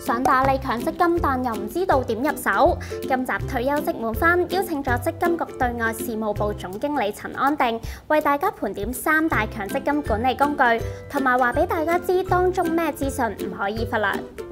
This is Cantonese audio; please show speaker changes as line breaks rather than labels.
想打理強積金，但又唔知道點入手。今集退休職滿分邀請咗積金局對外事務部總經理陳安定，為大家盤點3大強積金管理工具，同埋話俾大家知當中咩資訊唔可以忽略。